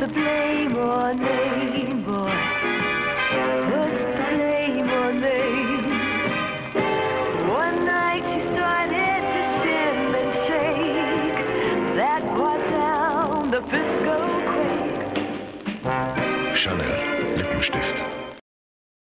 the blame on me, boy. Put the blame on me. One night she started to shim and shake. That brought down the Frisco quake. Chanel Lippenstift.